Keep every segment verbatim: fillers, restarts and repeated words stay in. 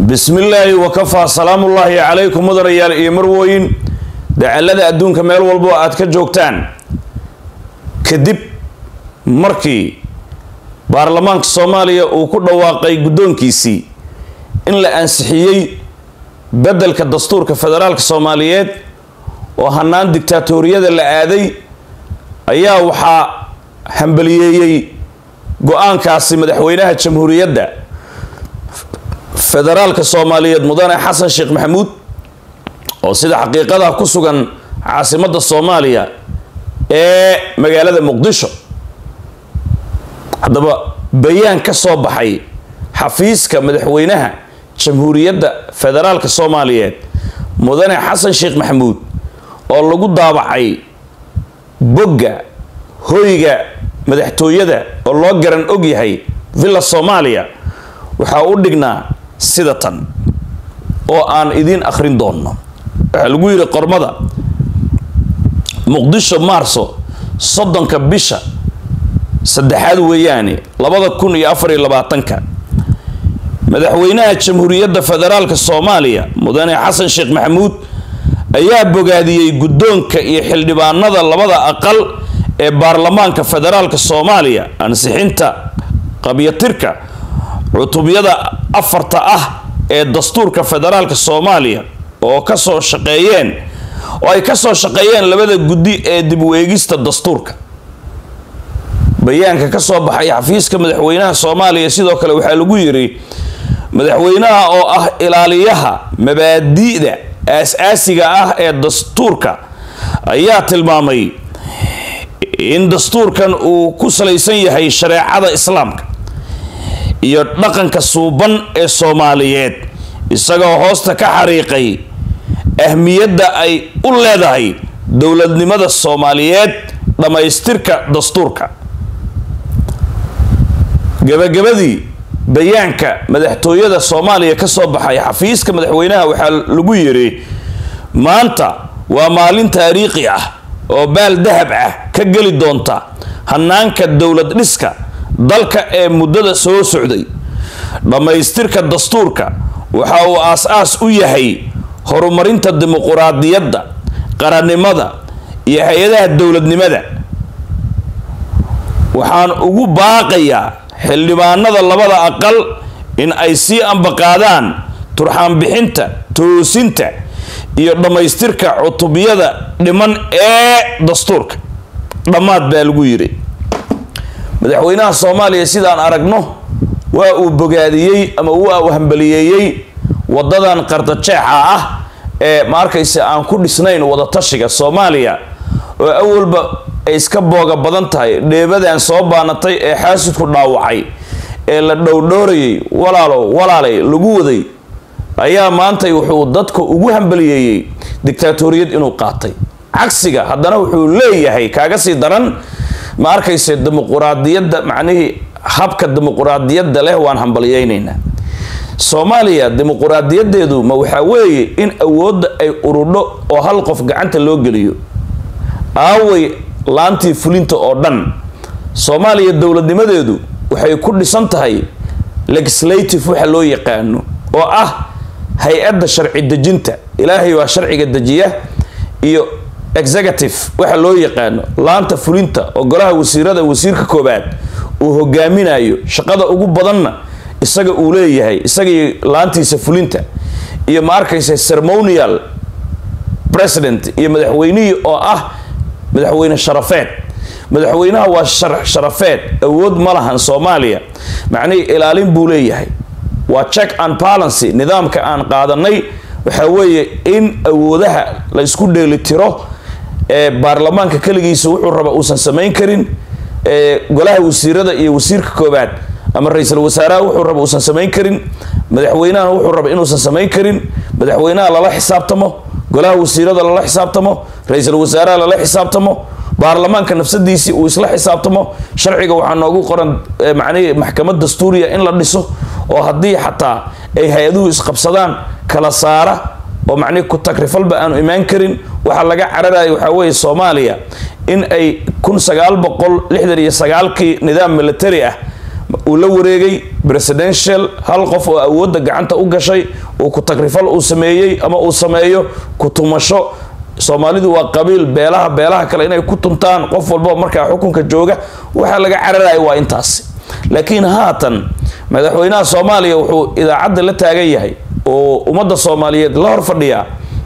بسم الله وكفى سلام الله عليكم مدر يال إمروين دعالة أدونك ميل والبو أتك جوكتان كدب مركي بارلمانك الصومالية وكل واقعي قدون كيسي إن لأنسحيي بدل كالدستور كفدرالك الصوماليات وهنان ديكتاتورية اللي أيا وحا حنبليي قوان كاسي مدحوينها الجمهورية دا فدرالك الصوماليات مدن حسن شيخ محمود وسيدة حقيقة كسوغان عاصمة الصومالية ee magaalada Muqdisho hadaba bayaan ka soo baxay xafiiska madaxweynaha jamhuuriyadda federaalka Soomaaliyeed mudane Xasan Sheikh Maxamuud oo lagu daabacay bogga hoyga madaxtooyada oo loo garan og yahay Villa Soomaaliya waxa uu dhignaa sida tan oo aan idin akhrin doono waxa lagu yiri qormada مقدشو مارسو صدن كبشة سدحاد وياني لبدا كون يافري لباتنكا مدحوينها الجمهورية فدرالك الصومالية مدني حسن شيخ محمود ايا بوغادي قدونك يحل دبان نظر لبدا اقل بارلمانك فدرالك الصومالية انسحينتا قبية تركا عطوبيادا افرتا اه الدستورك فدرالك الصومالية وكسو شقيين وأي كسر شقيان لبدا جدي دبوا يجست الدستورك بيان كسر بحي حفيز كمدحوينها الصومالي يسيد وكلا وحلو يري مدحوينها أو أه إلاليها مبادئ ده أساسية أه الدستورك أيات المامي إن دستور كان وكسر يسيه هي الشريعة الإسلام يطلقن كصوبان الصوماليات يسقى هوستا كحريقي أهمية أي أولادها هي دولة نمد الصوماليات لما يسترك دستورك جبا جبا دي بيانك مدحتوية الصومالية كصوب حي حفيزك مدحوينها وحال لبويري ما أنت ومالين تاريخي وبال ذهب كجلي دونتا هنانك الدولة رسكا ضلك مدة سو سعودي لما يسترك دستورك وحاو أساس ويهي horumarinta dimuqraadiyadda qarannimada iyo hay'adaha dawladnimada waxaan ugu baaqayaa xildhibaanada labada aqal in ay si ambaqaadaan turxaan bixinta toosinta iyo dhamaystirka cutubiyada dhiman ee dastuurka dhamaad baa lagu yiri madaxweynaha Soomaaliya sidaan aragno waa uu bogaadiyay ama waa uu hambaliyay wadadan qardajeexa ah ee ma arkaysa aan ku dhisnayn wada tashiga Soomaaliya oo awalba ay iska booga badan tahay dheebadan soo baanatay ee xaasidku dhaawacay ee la dhowdhoorayay walaalo walaalay lagu waday ayaa maanta wuxuu dadku ugu hambaliyay dictatoriyad inuu qaatay cagsiga haddana wuxuu leeyahay kaaga sii daran ma arkaysa dimuqraadiyadda macnaheedu habka dimuqraadiyadda leh waan hambaliyaynaynaa Soomaaliya dimuqraadiyadeedu ma waxa weeye in awoodda ay urudho oo hal qof gacanta loo geliyo aaway laantii fulinta oo dhan Soomaaliya dawladnimadeedu waxay ku dhisan tahay legislative waxa loo yaqaano oo ah hay'adda sharci dejinta ilaahay waa sharciga dejiya iyo executive waxa loo yaqaano laanta fulinta oo golaha wasiirada wasiirka koobaad uu hogaaminayo shaqada ugu badanna isaga uu leeyahay isaga laantiisa fulinta iyo ma arkaysa ceremonial president iyo madaxweynaha oo ah madaxweyne sharafeed madaxweynaha waa sharafeed awood ma lahan Soomaaliya macnii ilaalin buu leeyahay waa check and balance nidaamka aan qaadanay waxa weeye in awoodaha la isku dheelitiro ee baarlamaanka kaligiisa wuxuu raba uusan sameyn karin ee golaha wasiirada iyo wasiirka koobaad ama ra'iisul wasaaraha wuxuu raba uusan sameyn karin madaxweynaha wuxuu raba inuusan sameyn karin madaxweynaha lala xisaabtamo golaha wasiirada lala xisaabtamo ra'iisul wasaaraha lala xisaabtamo baarlamaanka nafsadiisi uu isla xisaabtamo sharciga waxa noogu qoran macnaheedu maxkamad dastuuriya in la dhiso oo hadii xataa ay hay'aduhu isqabsadaan kala saara oo macnaheedu ku takrifalba aanu imaan karin waxa laga cararayo waxa weeye Soomaaliya in ay kun sagaal boqol lixdan iyo sagaal kii nidaam military ah uu la wareegay presidential hal qof oo awoodda gacanta u gashay oo ku tagrifal uu sameeyay ama uu sameeyo ku tumasho Soomaalidu waa qabiil beelaha beelaha kale inay ku tuntaan qof walba marka xukunka jooga waxa laga cararayo waa intaas laakiin haatan madaxweynaha Soomaaliya wuxuu idaacadda la taagan yahay oo ummadda Soomaaliyeed la hor fadhiya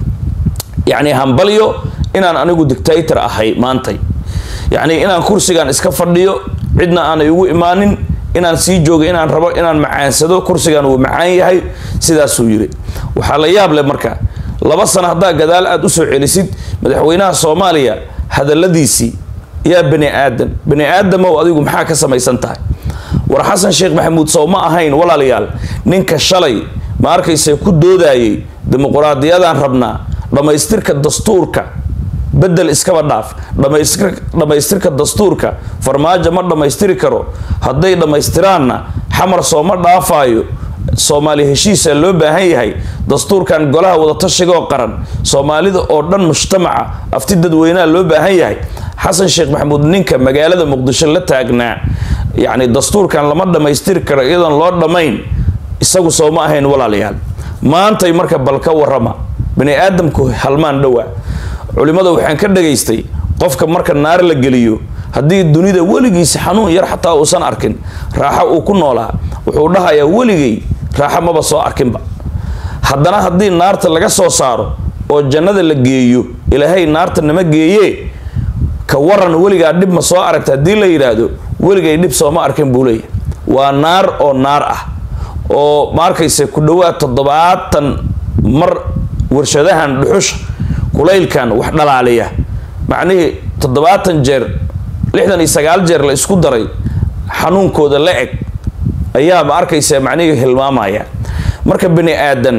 يعني همبليو إن أنا أنا جود دكتاتور أحي مانتي يعني إن أنا كرسي كان إسكا فرديو عندنا أنا يقول إيمانين إن أنا سيجوج إن أنا ربع إن أنا معين سدو كرسي كان ومعين هاي سيدا سويري وحاليا بلا مركا لبص أنا هذا جدال أدوسو عليسيد مدحوينا الصومالية هذا الذي سي يا بني آدم بني آدم هو أديكم حاكة سما يسنتاي ورحسن شيخ محمود صوما هين ولا ليال نينك الشلي ما أركي سيكون دوداي ديمقراطية دان ربنا لما يسترك الدستورك بدل إسكاب الناف لما يسترك لما يسترك الدستورك فرماجة مرة ما يستركره هذي لما يسترانا حمر صومر دافايو Soomaali heshiisa loo baahan yahay dastuurkan golaha wada tashiga oo qaran Soomaalida oo dhan mujtamaca afti dadweynaha loo baahan yahay Xasan Sheekh Maxamuud ninka magaalada Muqdisho la taagnaa yaani dastuurkan lama dhameystiri karo iyadan loo dhamayn isagu soo ma ahayn walaalayaal maanta ay marka balka warama bani aadamku halmaan dhawa culimada waxaan ka dhageystay qofka marka naar la geliyo haddii dunida weligiisa xanuun yar xataa uusan arkin raaxo uu ku noolaa wuxuu dhahayaa weligay raaxo maba soo arkinba haddana haddii naarta laga soo saaro oo jannada la geeyo ilaahay naarta nama geeye ka waran weligaa dhib ma soo aragta haddii la yidhaahdo weligay dhib soo ma arkin buu leeyahay waa naar oo naar ah oo ma arkayse ku dhawaad toddobaatan mar warshadahan dhuxusha kulaylkan wax dhalaaliya macnihii toddobaatan jeer lixdan iyo sagaal jeer la isku daray xanuunkooda la eg ayaa ma arkaysa macnihii hilmaamaya marka bani aadan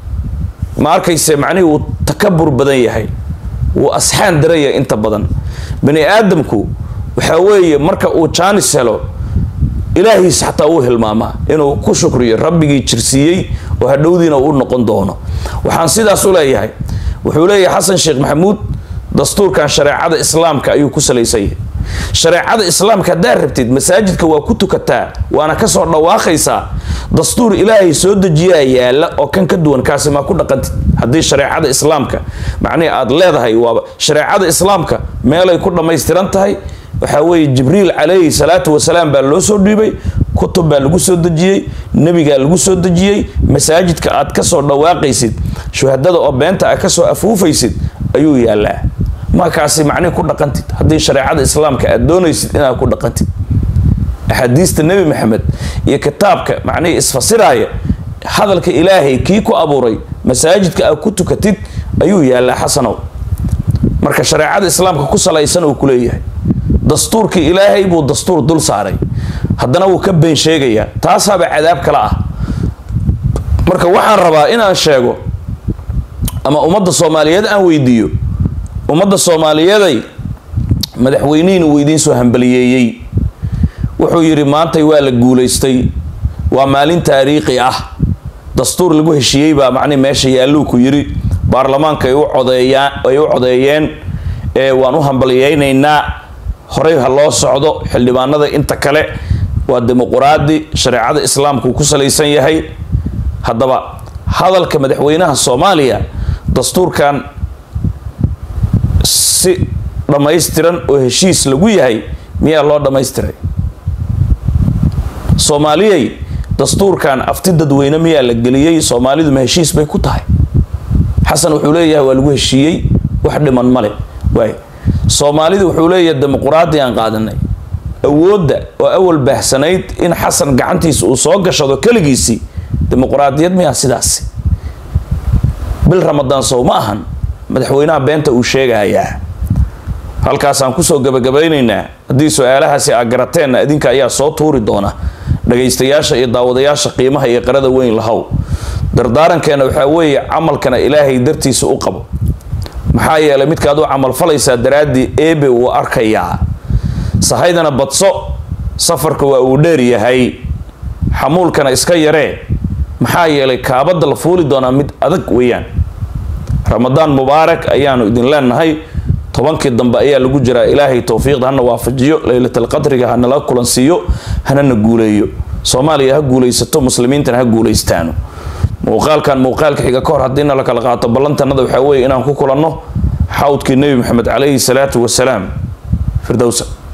ma arkaysa macnihii uu takabbur badan yahay uu asxaan daraya inta badan bani aadamku waxa weeye marka uu jaanis helo ilaahi xataa uu hilmaama inuu ku shukriyo rabbigii jirsiiyay oo hadhowdiina uu noqon doono waxaan sidaas u leeyahay wuxuu leeyahay Xasan Sheekh Maxamuud dastuurkan shariicada islaamka ayuu ku saleysay شريعة الإسلام كدار ربتيد مساجد كوا كتو كتا وأنا كسر نواخيسا دستور إلهي سود جيا لا أو كان كدوان كاسي ما كنا قد هذه شريعة الإسلام ك معني أضلاد هاي وشريعة الإسلام ك ما لا يكون ما يسترنت هاي وحوي جبريل عليه الصلاة والسلام بالله سود بي كتب بالله سود جيا النبي قال سود جيا مساجد كأت كسر نواقيسيد شو هذا أو بنت أكسر أفوفيسيد أيوه يا الله ما كاسي معني كنا قنتي هذه شريعة الإسلام كأدوني إنها كنا قنتي حديث النبي محمد يكتابك معني إسفسراي هذا الإلهي كيكو أبوري مساجد كأكتو كتيت أيوه يا الله حسنو مركز شريعة الإسلام كقصة يسنو كليه دستور كإلهي بو دستور دول صاري هذا نو كبين شيء تاسع بعذاب كلا مركز وحن ربا إنا شيء أما أمد الصوماليات أن ويديو ummadda Soomaaliyeed madaxweyniin uu idin soo hambaliyay wuxuu yiri maanta waa la guuleystay waa maalin taariikhi ah dastuur lagu heshiiyay baa macni meesha yaaluu ku yiri baarlamaanka ay u codeeyaan ay u codeeyeen ee waan u hambaliyaynaynaa horey ha loo socdo xildhibaanada inta kale waa dimuqraadi shariicada islaamku ku saleysan yahay haddaba hadalka madaxweynaha Soomaaliya dastuurkan si dhamaystiran oo heshiis lagu yahay miyaa loo dhamaystiray Soomaaliyay dastuurkan afti dadweyne miyaa la geliyay Soomaalidu ma heshiis bay ku tahay Xasan wuxuu leeyahay waa lagu heshiiyay wax dhiman male way Soomaalidu wuxuu leeyahay dimuqraadi aan qaadanay awoodda oo awal baahsanayd in Xasan gacantiisa uu soo gashado kaligiisi dimuqraadiyad miyaa sidaas bil Ramadaan soo ma ahan madaxweynaha beenta uu sheegayaa halkaas aan ku soo gabagabaynaynaa hadii su'aalahaasi aad garateen idinka ayaa soo tuuri doona dhageystayaasha iyo daawadayaasha qiimaha iyo qarada weyn lahaw dardaarankeena waxa weeye camalkana Ilaahay dartiisa u qabo maxaa yeelay midkaad u camal falaysaa daraadi eebe uu arkayaa sahaydana badso safarka waa uu dheer yahay xamuulkana iska yaree maxaa yeelay kaabada la fuuli doona mid adag weeyaan رمضان مبارك أيانو إذن لنا هاي طبعاً كده دم بقية اللي جرى إلهي توفيق هنا وافجيو ليلة القدر هنا لا كلنسيو هنا نقوليو soomaaliya ha guulaysato muslimiintana ha guulaystaano muuqaalkan muuqaalka xiga ka hor haddiina la kala qaato ballantanada waxaa weeye inaan ku kulanno xawdkii nebi maxamed calayhi salaatu wasalaam firdowsa